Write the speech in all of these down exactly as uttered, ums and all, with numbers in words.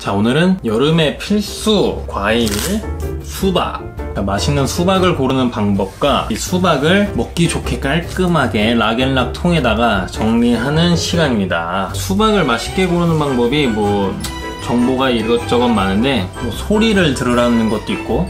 자, 오늘은 여름의 필수 과일 수박. 맛있는 수박을 고르는 방법과 이 수박을 먹기 좋게 깔끔하게 락앤락 통에다가 정리하는 시간입니다. 수박을 맛있게 고르는 방법이 뭐 정보가 이것저것 많은데 뭐 소리를 들으라는 것도 있고,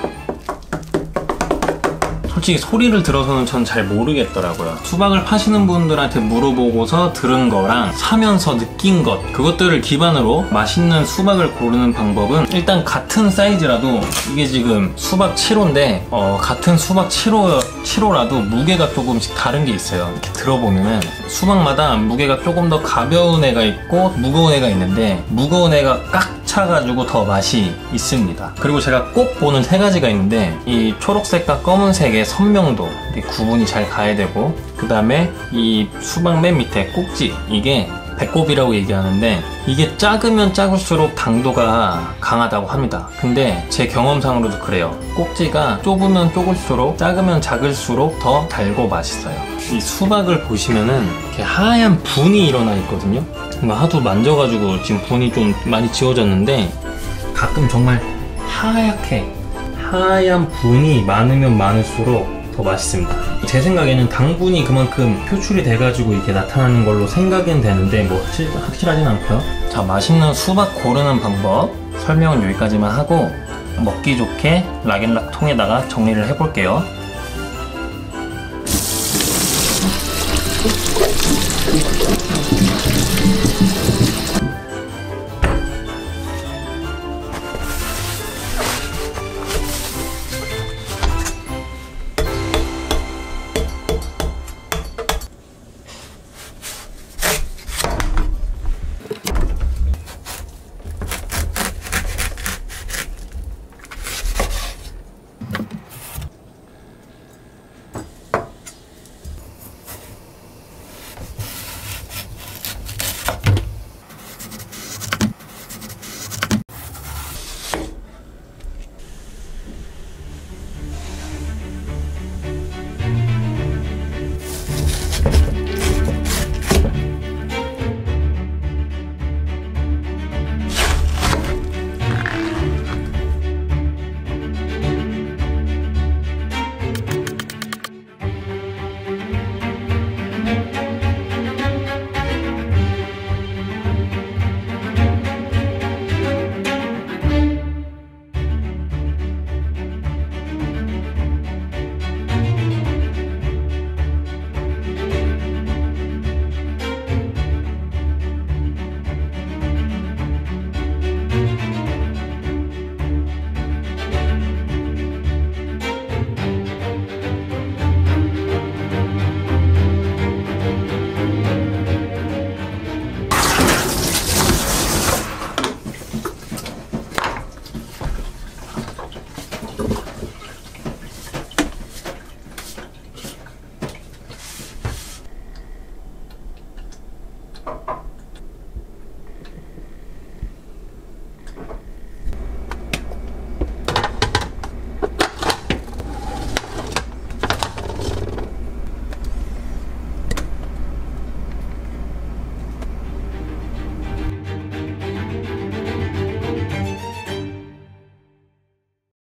솔직히 소리를 들어서는 전 잘 모르겠더라고요. 수박을 파시는 분들한테 물어보고서 들은 거랑 사면서 느낀 것, 그것들을 기반으로 맛있는 수박을 고르는 방법은, 일단 같은 사이즈라도, 이게 지금 수박 칠 호인데 어, 같은 수박 칠 호, 칠 호라도 무게가 조금씩 다른 게 있어요. 이렇게 들어보면은 수박마다 무게가 조금 더 가벼운 애가 있고 무거운 애가 있는데, 무거운 애가 깍 차가지고 더 맛이 있습니다. 그리고 제가 꼭 보는 세 가지가 있는데, 이 초록색과 검은색의 선명도, 구분이 잘 가야 되고, 그 다음에 이 수박 맨 밑에 꼭지, 이게 배꼽이라고 얘기하는데, 이게 작으면 작을수록 당도가 강하다고 합니다. 근데 제 경험상으로도 그래요. 꼭지가 좁으면 좁을수록, 작으면 작을수록 더 달고 맛있어요. 이 수박을 보시면은 이렇게 하얀 분이 일어나 있거든요. 하도 만져가지고 지금 분이 좀 많이 지워졌는데, 가끔 정말 하얗게 하얀 분이 많으면 많을수록 더 맛있습니다. 제 생각에는 당분이 그만큼 표출이 돼가지고 이렇게 나타나는 걸로 생각은 되는데, 뭐 확실, 확실하진 않고요. 자, 맛있는 수박 고르는 방법 설명은 여기까지만 하고, 먹기 좋게 락앤락 통에다가 정리를 해볼게요.